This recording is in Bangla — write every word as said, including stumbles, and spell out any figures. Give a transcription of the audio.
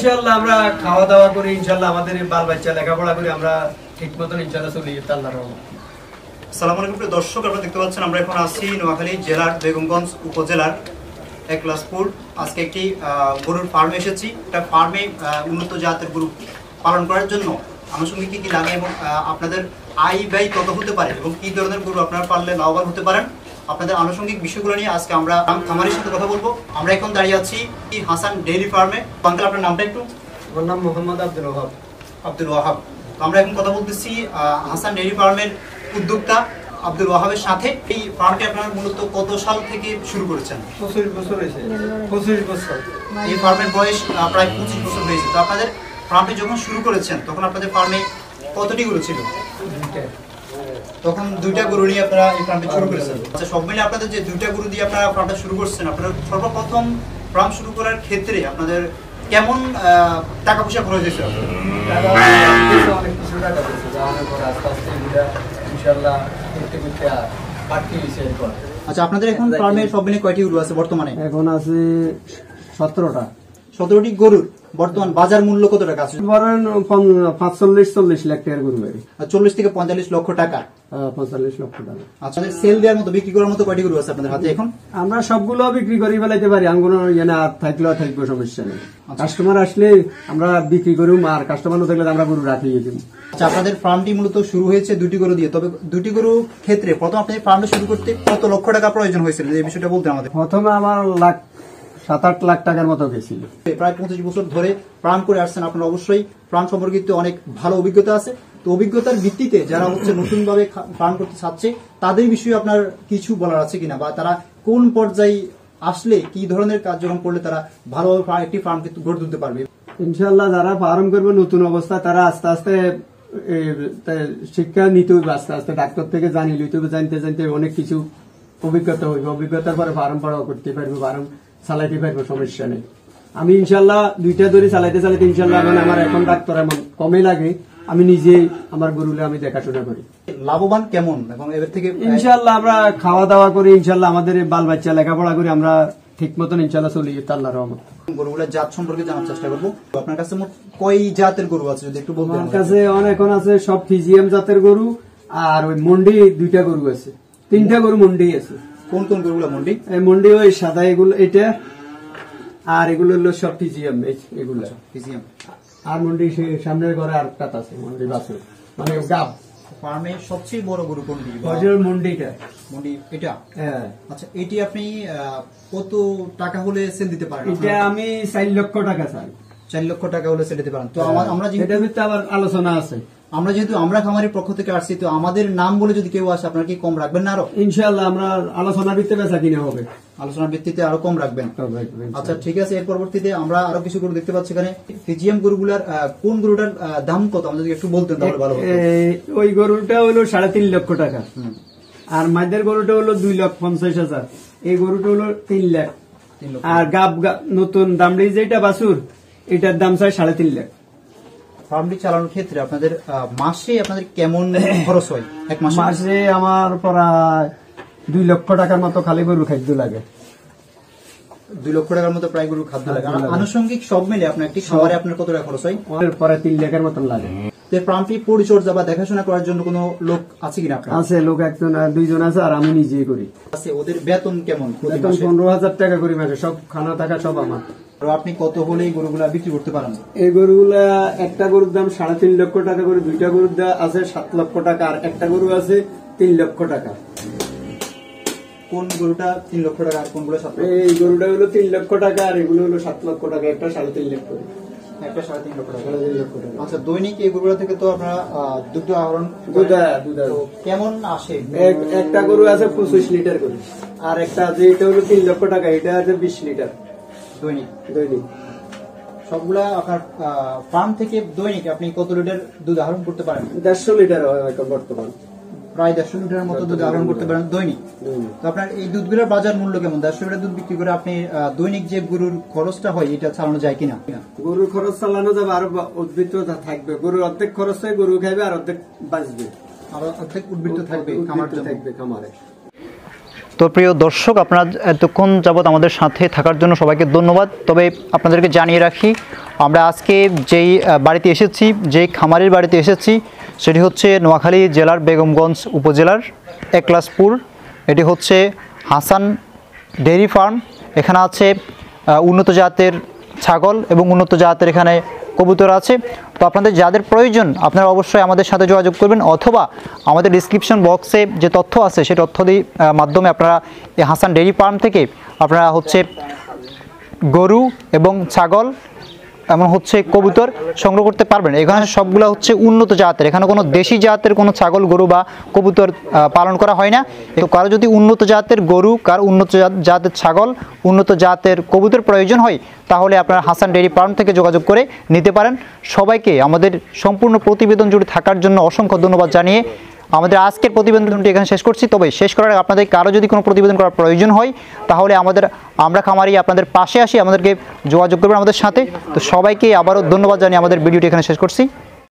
ইনশাআল্লাহ আমরা খাওয়া দাওয়া করি, ইনশাআল্লাহ আমাদের বাল বাচ্চা লেখাপড়া করি, আমরা ঠিক মতন ইনশাআল্লাহ চলি আল্লাহর রহমতে। আসসালামু আলাইকুম প্রিয় দর্শক, আপনারা দেখতে পাচ্ছেন আমরা এখন আছি নোয়াখালী জেলার বেগমগঞ্জ উপজেলার একলাসপুর। আজকে একটি গরুর ফার্মে এসেছি। একটা ফার্মে উন্নত জাতের গরু পালন করার জন্য আনুষঙ্গিক কী কী লাগে এবং আপনাদের আয় ব্যয় কত হতে পারে এবং কী ধরনের গরু আপনারা পাললে লাভবান হতে পারেন, আপনাদের আনুষঙ্গিক বিষয়গুলো নিয়ে আজকে আমরা খামারের সাথে কথা বলবো। আমরা এখন দাঁড়িয়ে আছি হাসান ডেইরি ফার্মে। আঙ্কেল, আপনার নামটা একটু? আমার নাম মোহাম্মদ আব্দুল ওয়াহাব। আব্দুল ওয়াহাব। আমরা এখন কথা বলতেছি হাসান ডেইরি ফার্মের উদ্যোক্তা আব্দুল ওয়াহাবের সাথে। এই ফার্মটি আপনারা মূলত কত সাল থেকে শুরু করেছেন? পঁচিশ বছর হয়েছে। পঁচিশ বছর এই ফার্মের বয়স প্রায় পঁচিশ বছর হয়েছে। তো আপনাদের ফার্মটি যখন শুরু করেছেন তখন আপনাদের ফার্মে কতটি গরু ছিল? তখন দুইটা গরু নিয়ে আপনারা এই ফার্মটি শুরু করেছেন। আচ্ছা, সব মিলে আপনাদের যে দুইটা গরু দিয়ে আপনারা ফার্মটা শুরু করছেন, আপনারা সর্বপ্রথম ফার্ম শুরু করার ক্ষেত্রে আপনাদের কেমন টাকা পয়সা খরচ হয়েছে? অনেক কিছু টাকা পয়সা যাওয়ার পর আস্তে আস্তে ইনশাআল্লাহ করতে করতে বাড়তি হয়েছে। আচ্ছা, আপনাদের এখন ফার্মে সব মিলে কয়টি গরু আছে বর্তমানে? এখন আছে সতেরোটা। সতেরোটি গরুর বর্তমান বাজার মূল্য কত টাকা আছে? পাঁচচল্লিশ চল্লিশ লাখ টাকার গরু। চল্লিশ থেকে পঁয়তাল্লিশ লক্ষ টাকা। পঁয়তাল্লিশ লক্ষ টাকা। আচ্ছা, সেল দেওয়ার মতো, বিক্রি করার মতো কয়টি গরু আছে আপনাদের হাতে এখন? আমরা সবগুলো বিক্রি করে ফেলাইতে পারি, আঙ্গুলো ইয়ে থাকলেও থাকবে, সমস্যা নেই। কাস্টমার আসলে আমরা বিক্রি করুম, আর কাস্টমার না থাকলে আমরা গরু রাখি দিই। আচ্ছা, আপনাদের ফার্মটি মূলত শুরু হয়েছে দুটি গরু দিয়ে। তবে দুটি গরু ক্ষেত্রে প্রথম আপনাদের ফার্মটা শুরু করতে কত লক্ষ টাকা প্রয়োজন হয়েছিল, এই বিষয়টা বলতে আমাদের। প্রথমে আমার লাখ সাত আট লাখ টাকার মতো গেছিল। প্রায় পঁচিশ বছর ধরে ফার্ম করে আসছেন, আপনার অবশ্যই ফার্ম সম্পর্কিত অনেক ভালো অভিজ্ঞতা আছে। তো অভিজ্ঞতার ভিত্তিতে যারা হচ্ছে নতুন ভাবে ফার্ম করতে চাচ্ছে তাদের বিষয়ে আপনার কিছু বলার আছে কিনা, বা তারা কোন পর্যায়ে আসলে কি ধরনের কার্যক্রম করলে তারা ভালোভাবে একটি ফার্মকে গড়ে তুলতে পারবে? ইনশাআল্লাহ যারা ফার্ম করবে নতুন অবস্থা, তারা আস্তে আস্তে শিক্ষা নিতে হইবে, আস্তে আস্তে ডাক্তার থেকে জানি লইতে হবে, জানতে জানতে অনেক কিছু অভিজ্ঞতা হইবে। অভিজ্ঞতার পরে ফার্ম পড়াও করতে পারবে, ফার্ম চালাইতে পারবো, সমস্যা নেই। আমি ইনশাল্লাহ দুইটা ধরে চালাইতে চালাইতে ইনশাল্লাহ আমার এখন ডাক্তার এমন কমে লাগে, আমি নিজে আমার গরুলে আমি দেখাশোনা করি। লাভবান কেমন এবং এর থেকে? ইনশাল্লাহ আমরা খাওয়া দাওয়া করি, ইনশাল্লাহ আমাদের বাল বাচ্চা লেখাপড়া করি, আমরা ঠিক মতন ইনশাল্লাহ চলি আল্লাহর রহমতে। গরুগুলোর জাত সম্পর্কে জানার চেষ্টা করবো। আপনার কাছে মোট কয় জাতের গরু আছে যদি একটু বলতেন? আমার কাছে অনেক আছে, সব ফিজিয়াম জাতের গরু, আর ওই মন্ডি দুইটা গরু আছে, তিনটা গরু মন্ডি আছে। কোন কোন গরুগুলো মন্ডি? মন্ডি ওই সাদা এগুলো, এটা আর এগুলো হলো সব ফিজিয়াম। এগুলো ফিজিয়াম। আর মন্ডি সামনের ঘরে আর কাত আছে মন্ডি বাছুর, মানে গাব। ফার্মে সবচেয়ে বড় গরু কোনটি? মন্ডিটা। মন্ডি এটা? হ্যাঁ। আচ্ছা, এটি আপনি কত টাকা হলে সেল দিতে পারেন? এটা আমি চার লক্ষ টাকা চাই। চার লক্ষ টাকা হলে সেল দিতে পারেন। তো আমরা যেটা ভিতরে আবার আলোচনা আছে। আমরা যেহেতু আমরা খামারের পক্ষ থেকে আসছি, তো আমাদের নাম বলে যদি কেউ আসে আপনার কি কম রাখবেন না আরো? ইনশাআল্লাহ আমরা আলোচনার ভিত্তিতে বেচা কিনা হবে, আলোচনার ভিত্তিতে আরো কম রাখবেন। আচ্ছা, ঠিক আছে। এর পরবর্তীতে আমরা আরো কিছু গরু দেখতে পাচ্ছি এখানে। ফিজিয়াম গরুগুলার কোন গরুটার দাম কত আমাদের একটু বলতেন তাহলে ভালো হতো। ওই গরুটা হলো সাড়ে তিন লক্ষ টাকা, আর মাঝের গরুটা হলো দুই লক্ষ পঞ্চাশ হাজার, এই গরুটা হলো তিন লাখ। আর গাব নতুন দামড়ি যেটা বাছুর, এটার দাম চাই সাড়ে তিন লাখ। ফার্মটি চালানোর ক্ষেত্রে আপনাদের মাসে আপনাদের কেমন খরচ হয়? এক মাসে মাসে আমার প্রায় দুই লক্ষ টাকার মতো খালি গরু খাদ্য লাগে। দুই লক্ষ টাকার মতো প্রায় গরু খাদ্য লাগে। আনুষঙ্গিক সব মিলে আপনার একটি খাবারে আপনার কত টাকা খরচ হয়? পরে তিন লাখের মতন লাগে। ফার্মটি পরিচর্যা বা দেখাশোনা করার জন্য কোনো লোক আছে কিনা? আছে, লোক একজন দুইজন আছে, আর আমি নিজেই করি। আছে। ওদের বেতন কেমন? বেতন পনেরো হাজার টাকা করি মাসে, সব খানা টাকা সব আমার। আপনি কত হলে এই গরুগুলা বিক্রি করতে পারেন? এই গরুগুলা একটা গরুর দাম সাড়ে তিন লক্ষ টাকা করে, দুইটা গরুর দাম আছে সাত লক্ষ টাকা, আর একটা গরু আছে তিন লক্ষ টাকা। কোন গরুটা তিন লক্ষ টাকা আর কোনগুলো সাত? এই গরুটা হলো তিন লক্ষ টাকা, আর এগুলো হলো সাত লক্ষ টাকা। একটা সাড়ে তিন লক্ষ করে, একটা সাড়ে তিন লক্ষ টাকা। আচ্ছা, দৈনিক এই গরুগুলো থেকে তো আপনারা দুধ আহরণ কেমন আসে? একটা গরু আছে পঁচিশ লিটার করে, আর একটা আছে এটা হলো তিন লক্ষ টাকা, এটা আছে বিশ লিটার দৈনিক। দৈনিক সবগুলা আপনার ফার্ম থেকে দৈনিক আপনি কত লিটার দুধ আহরণ করতে পারেন? দেড়শো লিটার হয় বর্তমান, প্রায় দেড়শো লিটারের মতো দুধ আহরণ করতে পারেন দৈনিক। তো আপনার এই দুধগুলোর বাজার মূল্য কেমন? দেড়শো লিটার দুধ বিক্রি করে আপনি দৈনিক যে গরুর খরচটা হয় এটা চালানো যায় কিনা? গরুর খরচ চালানো যাবে, আরো উদ্বৃত্ত থাকবে। গরুর অর্ধেক খরচ হয়, গরু খাইবে, আর অর্ধেক বাঁচবে, আর অর্ধেক উদ্বৃত্ত থাকবে থাকবে খামারে। তো প্রিয় দর্শক, আপনারা এতক্ষণ যাবত আমাদের সাথে থাকার জন্য সবাইকে ধন্যবাদ। তবে আপনাদেরকে জানিয়ে রাখি, আমরা আজকে যেই বাড়িতে এসেছি, যেই খামারের বাড়িতে এসেছি সেটি হচ্ছে নোয়াখালী জেলার বেগমগঞ্জ উপজেলার একলাসপুর। এটি হচ্ছে হাসান ডেইরি ফার্ম। এখানে আছে উন্নত জাতের ছাগল এবং উন্নত জাতের এখানে কবুতর আছে। তো আপনাদের যাদের প্রয়োজন আপনারা অবশ্যই আমাদের সাথে যোগাযোগ করবেন, অথবা আমাদের ডিসক্রিপশন বক্সে যে তথ্য আছে সেই তথ্য দিয়ে মাধ্যমে আপনারা এই হাসান ডেইরি ফার্ম থেকে আপনারা হচ্ছে গরু এবং ছাগল এমন হচ্ছে কবুতর সংগ্রহ করতে পারবেন। এখানে সবগুলো হচ্ছে উন্নত জাতের, এখানে কোনো দেশি জাতের কোনো ছাগল গরু বা কবুতর পালন করা হয় না। তো কারো যদি উন্নত জাতের গরু, কার উন্নত জাতের ছাগল, উন্নত জাতের কবুতর প্রয়োজন হয় তাহলে আপনারা হাসান ডেইরি ফার্ম থেকে যোগাযোগ করে নিতে পারেন। সবাইকে আমাদের সম্পূর্ণ প্রতিবেদন জুড়ে থাকার জন্য অসংখ্য ধন্যবাদ জানিয়ে আমাদের আজকের প্রতিবেদনটি এখানে শেষ করছি। তবে শেষ করার আগে আপনাদের কারো যদি কোনো প্রতিবেদন করার প্রয়োজন হয় তাহলে আমাদের আমরা খামারি আপনাদের পাশে আসি, আমাদেরকে যোগাযোগ করবেন আমাদের সাথে। তো সবাইকে আবারও ধন্যবাদ জানিয়ে আমাদের ভিডিওটি এখানে শেষ করছি।